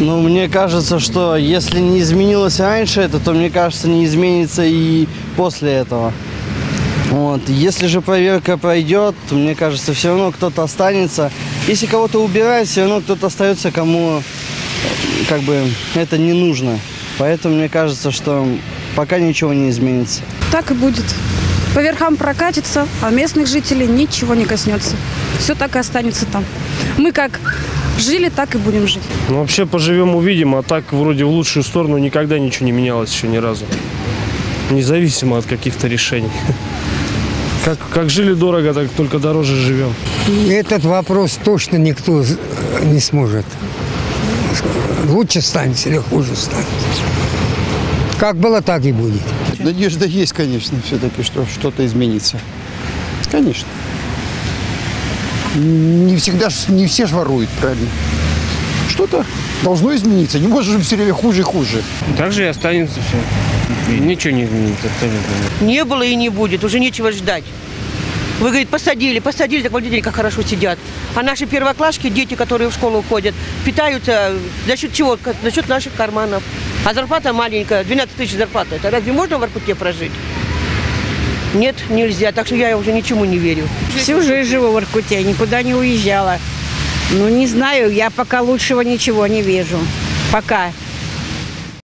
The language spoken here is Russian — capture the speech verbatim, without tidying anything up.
Ну, мне кажется, что если не изменилось раньше это, то, мне кажется, не изменится и после этого. Вот. Если же проверка пройдет, то, мне кажется, все равно кто-то останется. Если кого-то убирать, все равно кто-то остается, кому как бы это не нужно. Поэтому мне кажется, что пока ничего не изменится. Так и будет. По верхам прокатится, а местных жителей ничего не коснется. Все так и останется там. Мы как жили, так и будем жить. Ну, вообще поживем, увидим, а так вроде в лучшую сторону никогда ничего не менялось еще ни разу. Независимо от каких-то решений. Как, как жили дорого, так только дороже живем. Этот вопрос точно никто не сможет. Лучше станет или хуже станет. Как было, так и будет. Надежда есть, конечно, все-таки, что что-то изменится. Конечно. Не всегда, не все ж воруют, правильно? Что-то должно измениться. Не может же все время хуже и хуже. Так же и останется все. И ничего не изменится абсолютно. Не было и не будет, уже нечего ждать. Вы, говорит, посадили, посадили, так вот видите, как хорошо сидят. А наши первоклашки, дети, которые в школу ходят, питаются за счет чего? За счет наших карманов. А зарплата маленькая, двенадцать тысяч зарплата. Это разве можно в Воркуте прожить? Нет, нельзя. Так что я уже ничему не верю. Всю жизнь живу в Воркуте, никуда не уезжала. Ну, не знаю, я пока лучшего ничего не вижу. Пока.